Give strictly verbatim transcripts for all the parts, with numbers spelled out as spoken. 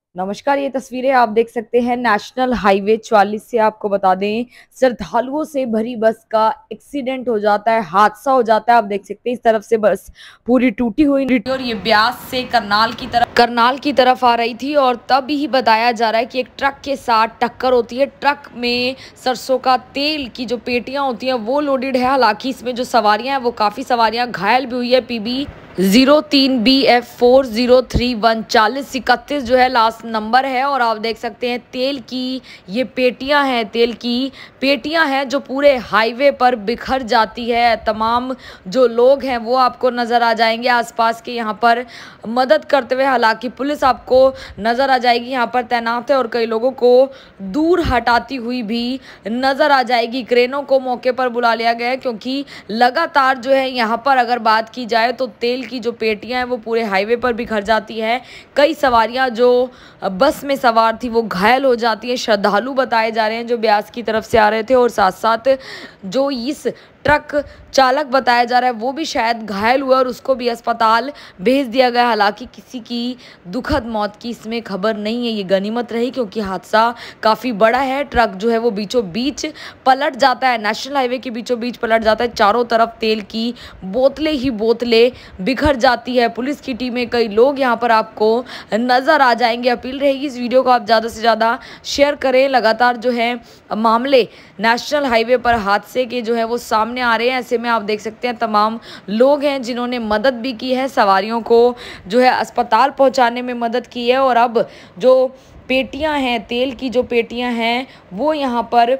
नमस्कार, ये तस्वीरें आप देख सकते हैं नेशनल हाईवे चौवालीस से। आपको बता दें, श्रद्धालुओं से भरी बस का एक्सीडेंट हो जाता है, हादसा हो जाता है। आप देख सकते हैं इस तरफ से बस पूरी टूटी हुई और ये ब्यास से करनाल की तरफ करनाल की तरफ आ रही थी और तब ही बताया जा रहा है कि एक ट्रक के साथ टक्कर होती है। ट्रक में सरसों का तेल की जो पेटियां होती हैं वो लोडेड है। हालांकि इसमें जो सवारियां हैं वो काफी सवारियां घायल भी हुई है। पीबी जीरो तीन B F four zero three one चालीस इकतीस जो है लास्ट नंबर है। और आप देख सकते हैं तेल की ये पेटियां हैं, तेल की पेटियां हैं जो पूरे हाईवे पर बिखर जाती है। तमाम जो लोग हैं वो आपको नज़र आ जाएंगे आसपास के यहाँ पर मदद करते हुए। हालांकि पुलिस आपको नज़र आ जाएगी यहाँ पर तैनात है और कई लोगों को दूर हटाती हुई भी नज़र आ जाएगी। क्रेनों को मौके पर बुला लिया गया है क्योंकि लगातार जो है यहाँ पर अगर बात की जाए तो तेल की जो पेटियां हैं वो पूरे हाईवे पर बिखर जाती है। कई सवारियां जो बस में सवार थी वो घायल हो जाती हैं। श्रद्धालु बताए जा रहे हैं जो ब्यास की तरफ से आ रहे थे और साथ साथ जो इस ट्रक चालक बताया जा रहा है वो भी शायद घायल हुआ और उसको भी अस्पताल भेज दिया गया। हालांकि किसी की दुखद मौत की इसमें खबर नहीं है। ये गनीमत रही क्योंकि हादसा काफ़ी बड़ा है। ट्रक जो है वो बीचों बीच पलट जाता है, नेशनल हाईवे के बीचों बीच पलट जाता है। चारों तरफ तेल की बोतलें ही बोतलें बिखर जाती है। पुलिस की टीमें, कई लोग यहाँ पर आपको नज़र आ जाएंगे। अपील रहेगी इस वीडियो को आप ज़्यादा से ज़्यादा शेयर करें। लगातार जो है मामले नेशनल हाईवे पर हादसे के जो है वो सामने आ रहे हैं। ऐसे में आप देख सकते हैं तमाम लोग हैं जिन्होंने मदद भी की है, सवारियों को जो है अस्पताल पहुंचाने में मदद की है। और अब जो पेटियां हैं, तेल की जो पेटियां हैं वो यहाँ पर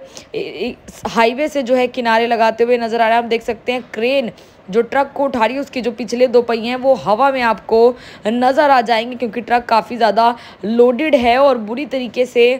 हाईवे से जो है किनारे लगाते हुए नज़र आ रहे हैं। आप देख सकते हैं क्रेन जो ट्रक को उठा रही है उसके जो पिछले दो पहिए हैं वो हवा में आपको नज़र आ जाएंगे क्योंकि ट्रक काफ़ी ज़्यादा लोडेड है और बुरी तरीके से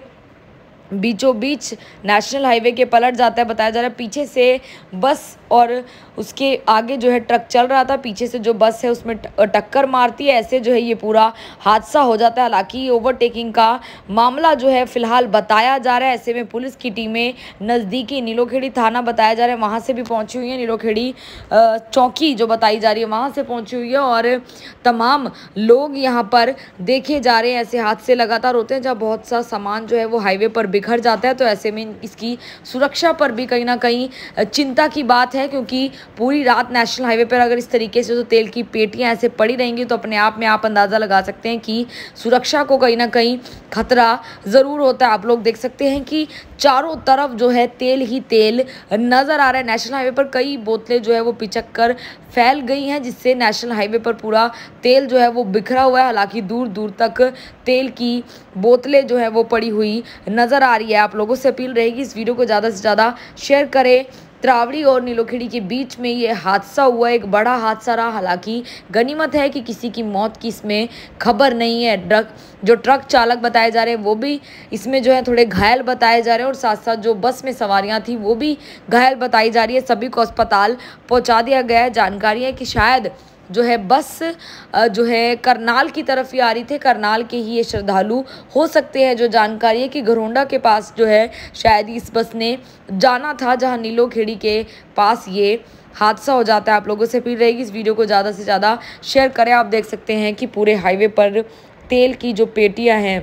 बीचों बीच नेशनल हाईवे के पलट जाता है। बताया जा रहा है पीछे से बस और उसके आगे जो है ट्रक चल रहा था, पीछे से जो बस है उसमें टक्कर मारती है। ऐसे जो है ये पूरा हादसा हो जाता है। हालांकि ओवरटेकिंग का मामला जो है फिलहाल बताया जा रहा है। ऐसे में पुलिस की टीमें नज़दीकी नीलोखेड़ी थाना बताया जा रहा है वहाँ से भी पहुँची हुई है। नीलोखेड़ी चौकी जो बताई जा रही है वहाँ से पहुँची हुई है और तमाम लोग यहाँ पर देखे जा रहे हैं। ऐसे हादसे लगातार होते हैं जब बहुत सा सामान जो है वो हाईवे पर बिखर जाता है। तो ऐसे में इसकी सुरक्षा पर भी कहीं ना कहीं चिंता की बात है क्योंकि पूरी रात नेशनल हाईवे पर अगर इस तरीके से जो तेल की पेटियां ऐसे पड़ी रहेंगी तो अपने आप में आप अंदाज़ा लगा सकते हैं कि सुरक्षा को कहीं ना कहीं खतरा ज़रूर होता है। आप लोग देख सकते हैं कि चारों तरफ जो है तेल ही तेल नज़र आ रहा है। नेशनल हाईवे पर कई बोतलें जो है वो पिचक कर फैल गई हैं जिससे नेशनल हाईवे पर पूरा तेल जो है वो बिखरा हुआ है। हालांकि दूर दूर तक तेल की बोतलें जो है वो पड़ी हुई नज़र आ रही है। आप लोगों से अपील रहेगी इस वीडियो को ज़्यादा से ज़्यादा शेयर करें। त्रावड़ी और नीलोखेड़ी के बीच में ये हादसा हुआ, एक बड़ा हादसा रहा। हालांकि गनीमत है कि किसी की मौत की इसमें खबर नहीं है। ट्रक जो ट्रक चालक बताए जा रहे हैं वो भी इसमें जो है थोड़े घायल बताए जा रहे हैं और साथ साथ जो बस में सवारियां थी वो भी घायल बताई जा रही है। सभी को अस्पताल पहुंचा दिया गया है। जानकारी है कि शायद जो है बस जो है करनाल की तरफ ही आ रही थे, करनाल के ही ये श्रद्धालु हो सकते हैं। जो जानकारी है कि घरोंडा के पास जो है शायद इस बस ने जाना था जहां नीलोखेड़ी के पास ये हादसा हो जाता है। आप लोगों से अपील रहेगी इस वीडियो को ज़्यादा से ज़्यादा शेयर करें। आप देख सकते हैं कि पूरे हाईवे पर तेल की जो पेटियाँ हैं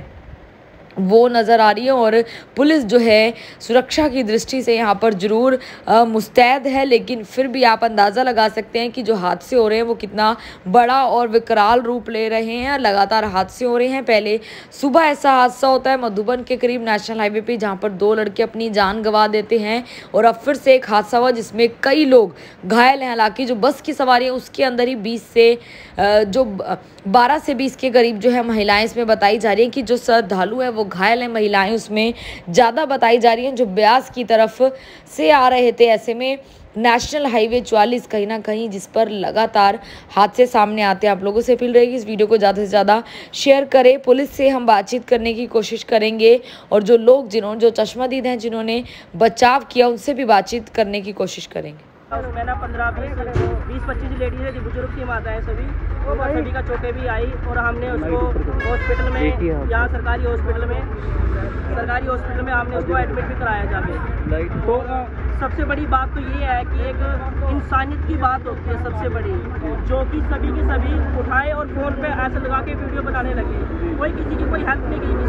वो नज़र आ रही है और पुलिस जो है सुरक्षा की दृष्टि से यहाँ पर ज़रूर मुस्तैद है। लेकिन फिर भी आप अंदाज़ा लगा सकते हैं कि जो हादसे हो रहे हैं वो कितना बड़ा और विकराल रूप ले रहे हैं। लगातार हादसे हो रहे हैं। पहले सुबह ऐसा हादसा होता है मधुबन के करीब नेशनल हाईवे पे जहाँ पर दो लड़के अपनी जान गंवा देते हैं और अब फिर से एक हादसा हुआ जिसमें कई लोग घायल हैं। हालांकि जो बस की सवारी है उसके अंदर ही बीस से जो बारह से बीस के करीब जो है महिलाएं इसमें बताई जा रही हैं कि जो श्रद्धालु है वो घायल हैं। महिलाएं उसमें ज़्यादा बताई जा रही हैं जो ब्यास की तरफ से आ रहे थे। ऐसे में नेशनल हाईवे चौवालीस कहीं ना कहीं जिस पर लगातार हादसे सामने आते हैं। आप लोगों से अपील रहेगी इस वीडियो को ज़्यादा से ज़्यादा शेयर करें। पुलिस से हम बातचीत करने की कोशिश करेंगे और जो लोग जिन्होंने जो चश्मदीद हैं जिन्होंने बचाव किया उनसे भी बातचीत करने की कोशिश करेंगे। मैंने पंद्रह बीस पच्चीस लेडीज है, बुजुर्ग की माताएं सभी सभी का चोटें भी आई और हमने उसको हॉस्पिटल में, यहाँ सरकारी हॉस्पिटल में सरकारी हॉस्पिटल में हमने उसको एडमिट भी कराया जाके। तो सबसे बड़ी बात तो ये है कि एक इंसानियत की बात होती है सबसे बड़ी, जो कि सभी के सभी उठाए और फ़ोन पे ऐसे लगा के वीडियो बनाने लगे। कोई किसी की कोई हेल्प नहीं की।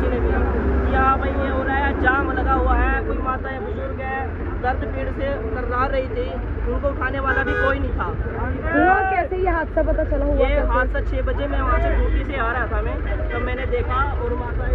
दर्द पीड़ से कर्रा रही थी, उनको उठाने वाला भी कोई नहीं था। हुआ कैसे ये हादसा पता चला? हुआ ये हादसा छः बजे मैं वहाँ से ड्यूटी से आ रहा था मैं, तब मैंने देखा और माता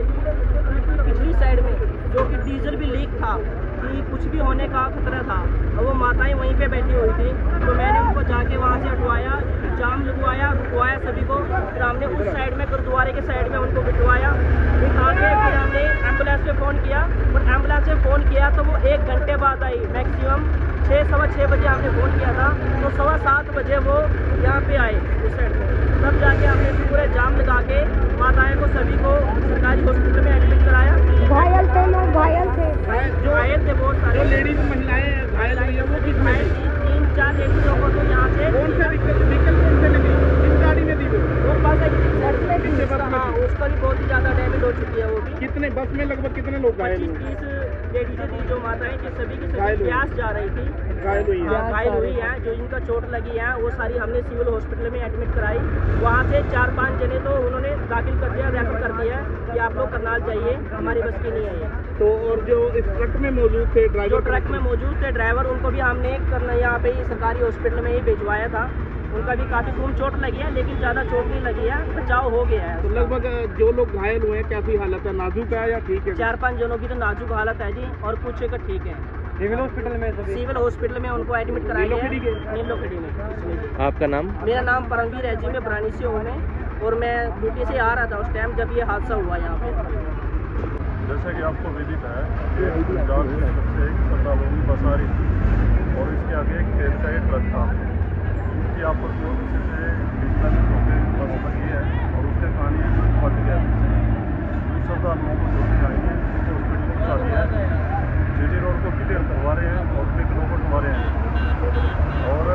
पिछली साइड में जो कि डीजल भी लीक था कि कुछ भी होने का खतरा था, और वो माताएं वहीं पे बैठी हुई थी। तो मैंने उनको जाके वहाँ से हटवाया, जाम लगवाया, रुकवाया सभी को। फिर हमने उस साइड में गुरुद्वारे के साइड में उनको बिठवाया, बिठा के फिर हमने एम्बुलेंस पे फ़ोन किया। और एम्बुलेंस पे फ़ोन किया तो वो एक घंटे बाद आई, मैक्सिमम छः सवा छः बजे हमने फ़ोन किया था, तो सवा सात बजे वो यहाँ पे आए उस साइड में। तब जाके हमने पूरे जाम लगा के माताएं को सभी को सरकारी हॉस्पिटल में एडमिट कराया। घायल थे लोग? घायल थे जो घायल थे बहुत सारे लेडीज महिलाएं घायल हुई है, वो किस में? तीन चार लेडीजों को तो यहाँ से कौन से व्हीकल व्हीकल कौन से लगी, किस गाड़ी में दी वो? वो बस कितने बस में? हाँ, उसका भी बहुत ही ज़्यादा डैमेज हो चुकी है वो भी। कितने बस में लगभग कितने लोग घायल पच्चीस हुए? तीस लेडीजें थी जो माताएं की सभी की घायल सभी हुई। प्यास जा रही थी, घायल हुई है। हाँ, घायल हुई है। जो इनका चोट लगी है वो सारी हमने सिविल हॉस्पिटल में एडमिट कराई। वहाँ से चार पांच जने तो उन्होंने दाखिल कर दिया, रेफर कर दिया कि आप लोग करनाल जाइए, हमारी बस की नहीं है ये। तो और जो इस ट्रक में मौजूद थे जो ड्राइवर, ट्रक में मौजूद थे ड्राइवर, उनको भी हमने करना यहाँ पे ही सरकारी हॉस्पिटल में ही भिजवाया था। उनका भी काफ़ी खून चोट लगी है, लेकिन ज़्यादा चोट नहीं लगी है, बचाव हो गया है। तो लगभग जो लोग घायल हुए हैं कैसी हालत है, नाजुक है या ठीक है? चार पांच जनों की तो नाजुक हालत है जी, और कुछ का ठीक है। सिविल हॉस्पिटल में सभी? सिविल हॉस्पिटल में उनको एडमिट कराया है, नीलोखेड़ी के? नीलोखेड़ी में। आपका नाम? मेरा नाम परमवीर है जी, मैं बरानी से हूँ मैं, और मैं ड्यूटी से आ रहा था उस टाइम जब ये हादसा हुआ यहाँ पे। जैसा कि आपको विदित है कि पंजाब की तरफ से एक श्रद्धालुओं की बस आ रही थी और इसके आगे एक तेल का एक ट्रक था। इनकी आपस में किसी से डिस्टेंस होकर बस लगी है और उसके कारण ये पलट गया। उन श्रद्धालुओं को जो भी आएंगे उनको हॉस्पिटल पहुँचा दिया है। जीटी रोड को क्लियर करवा रहे हैं और पिकनों को उठवा रहे हैं, और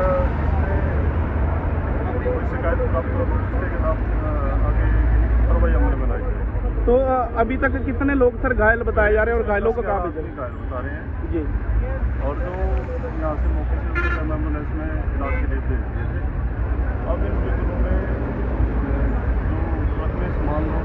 इसमें कोई शिकायत प्राप्त हो तो उसके खिलाफ आगे कार्रवाई अमल में लाई जाएगी। तो अभी तक कितने लोग सर घायल बताए जा रहे हैं और घायलों को कहाँ भेजा? घायल बता रहे हैं जी, और जो यहाँ से मौके से उसको एम्बुलेंस में इलाज के लिए भेज दिए थे। अब इन व्हीकलों में जो ट्रक में सामान